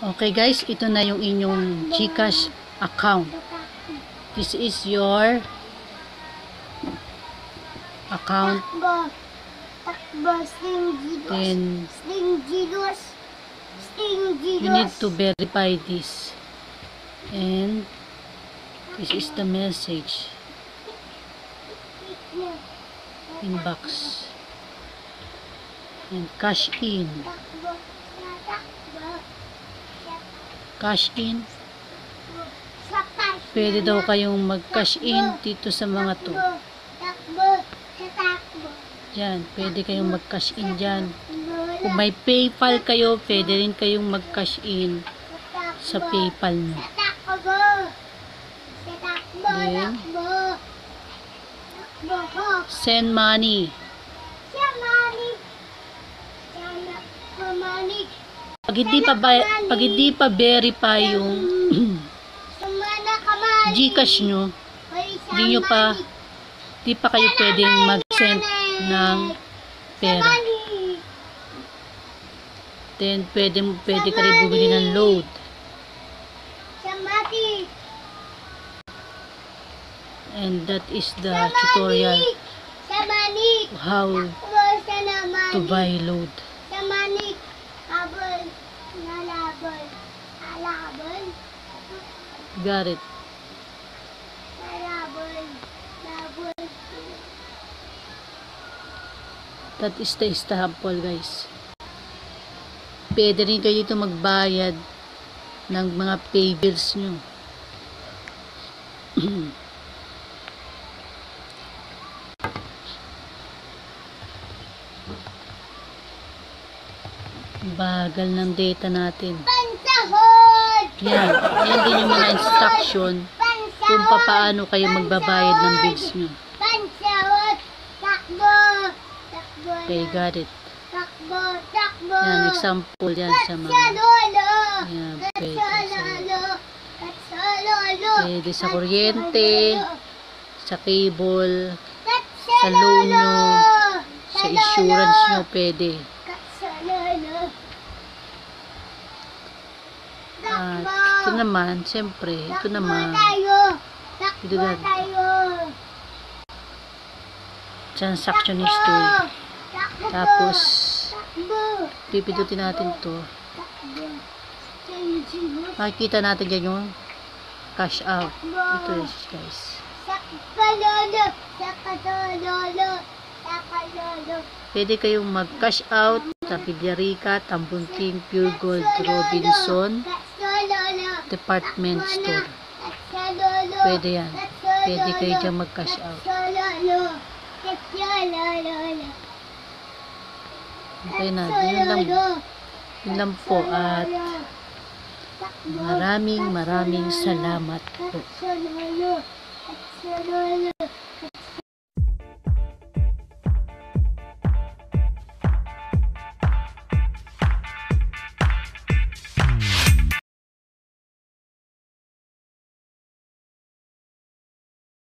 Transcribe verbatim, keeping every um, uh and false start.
Okay guys, ito na yung inyong GCASH account. This is your account. Then you need to verify this. And this is the message. Inbox. And cash in. Cash in. Pwede daw kayong mag-cash in dito sa mga to. Yan, pwede kayong mag-cash in dyan. Kung may PayPal kayo, pwede rin kayong mag-cash in sa PayPal nyo. Then, send money. Pag hindi pa pag hindi pa verify yung GCash nyo, hindi nyo pa hindi pa kayo pwedeng mag-send ng pera. Then pwede pwede ka rin bumili ng load. And that is the tutorial how to buy load. Got it. That is the sample guys. Pwede rin kayo dito magbayad ng mga pay bills nyo. Bagal ng data natin. Yan. Yan din yung mga instruction kung paano kayo magbabayad ng bills nyo. Okay, got it. Yan, example yan sa mga yan, pwede sa, pwede sa kuryente, sa cable, sa loan nyo, sa insurance nyo, pwede. At ito naman, siyempre, ito naman, ito na, transaction history. Tapos, pipindutin natin to. Makikita natin dyan yung cash out. Ito guys. Pwede kayong mag-cash out sa Villarica, Tambunting, Pure Gold, Robinson, Department Store. Pwede yan. Pwede kayo dyan mag-cash out. Okay na. Yun lang, yun lang po. At maraming maraming salamat po.